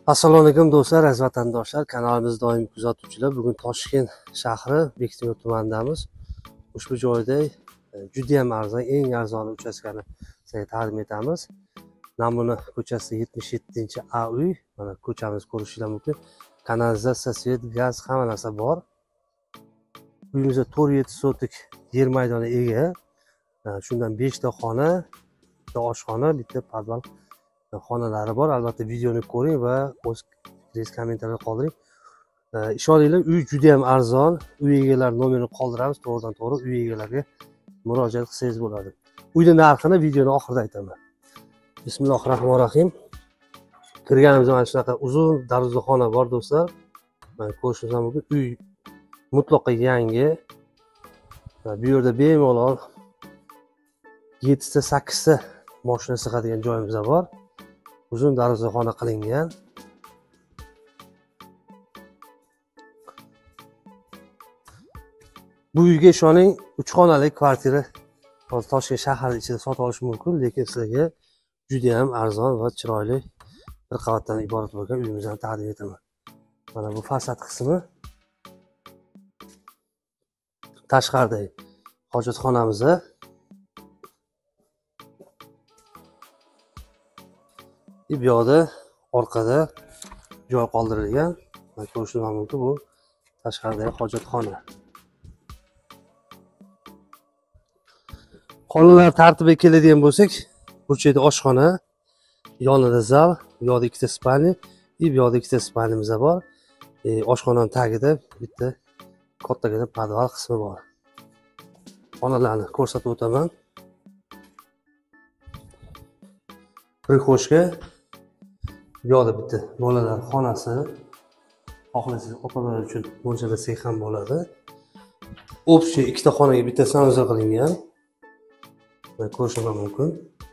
Assalomu alaykum do'stlar, aziz vatandoshlar, kanalimizni doimiy kuzatuvchilar. Bugun Toshkent shahri Bektemir tumanidamiz. Ushbu joyda juda ham arzon, eng arzon uchastkani sizga taqdim etamiz. Namuna ko'chasi 77-A uy. Mana ko'chamizni ko'rishingiz mumkin. Kanalizatsiya, svet, gaz, hamma narsa bor. Uyimizda 4-7 sotik yer maydoni ega. Shundan 5 ta xona, bitta oshxona, bitta podval xonalari bor. Albatta videoni ko'ring va o'z fikringizni kommentariyada qoldiring. Ishoninglar, uy juda ham arzon. Uy egalari nomerini qoldiramiz. To'g'ridan to'g'ri uy egalariga murojaat qilsangiz bo'ladi. Uyni narxini videoni oxirida aytaman. Bismillahirrohmanirrohim. Kirganimizda mana shunaqa uzun darvozaxona bor do'stlar. Mana ko'rishingiz mumkin. Uy mutlaqo yangi. Bu yerda bemalol 7 ta 8 ta mashina sig'adigan joyimiz bor. Uzun darvozaxona qilingan. Bu uyga ishoning, 3 xonali kvartira Toshkent shahar ichida sotib olish mumkin, lekin sizlarga juda ham arzon va chiroyli bir qavatdan iborat bo'lgan uyimizni taqdim etaman. Mana bu fasad qismi. Tashqaridagi hojatxonamiz. Bu yoqda orqada joy qoldirilgan. Mana ko'rishingiz mumkin, bu tashqaridagi hojatxona. Xonalar tartibiga keladigan bo'lsak, burchakda oshxona, yonida zal, bu yoqda 2 ta spalni, bu yoqda 2 ta spalnimiz bor. Oshxonaning tagida bitta kattagina podval qismi bor. Xonalarni ko'rsatib o'taman. Prixoshka, bu yoqda bitta bolalar xonasi, xohlasangiz ota-onalar uchun mo'ljallasak ham bo'ladi. Общий 2 ta xonaga bitta sanuzel qilingan. Mana ko'rishingiz mumkin.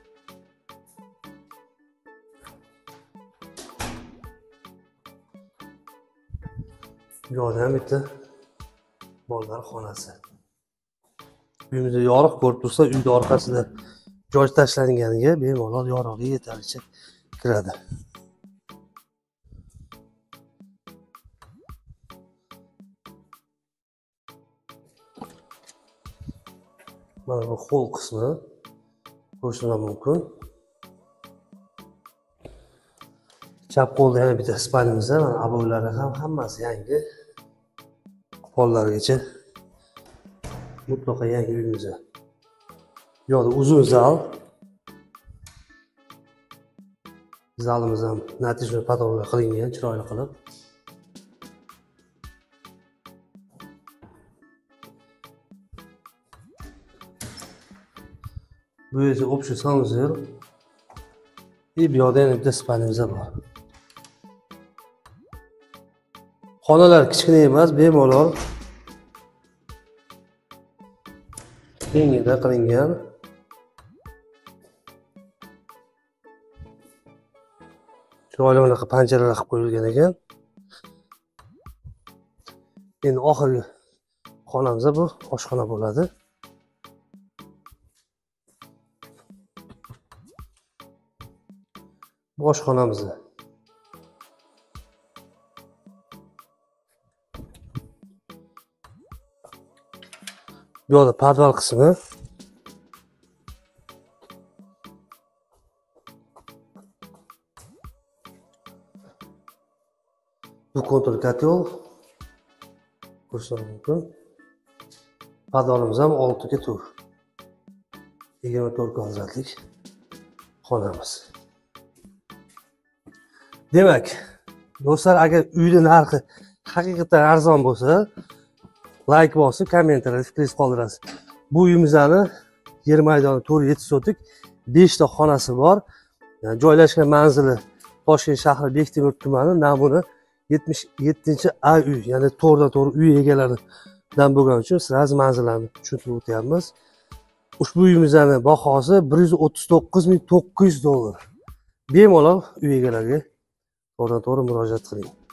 Bu yoqda ham bitta bolalar xonasi. Uyimizda yorug' ko'rib tursa, uyning orqasida joy tashlanganiga bemalol yorug'lik yetarlicha kiradi. Mana bu hol qismi ko'rishingiz mumkin. Chap qo'lda yana bitta spalnimiz bor. Mana aboylari ham hammasi yangi. Pollargacha mutlaqo yangi uyimiz. Bu yoqda uzun zal. Zalimiz ham natijali podolga qilingan, chiroyli qilib. Bu esa общий sanuzel. Bu yoqda yana bitta spalnimiz bor. Xonalar kichkina emas, bemalol kengida qilingan. Chiroyli bunaqa panjaralar qilib qo'yilgan ekan. Endi oxirgi xonamiz bu oshxona bo'ladi. Bu oshxonamiz. Bu yoqda podval qismi. Bu kontrol kotel. Ko'rishingiz mumkin. Podvalimiz ham 6 ga 4. 24 kvadratlik xonamiz. Demak, do'stlar, agar uyning narxi haqiqatan arzon bo'lsa, like bosib, kommentariyada fikringizni qoldirasiz. Bu uyimizning yer maydoni 4-7 sotik, 5 ta xonasi bor. Joylashgan manzili Toshkent shahri Bektemir tumani, Namuna 77-A uy, ya'ni to'g'ridan to'g'ri uy egalaridan bo'lgani uchun sizlarga manzillarni tushuntirib o'tyapmiz. Ushbu uyimizning bahosi 139.900 dollar. Bemalol uy egalariga to'g'ridan to'g'ri murojaat qiling.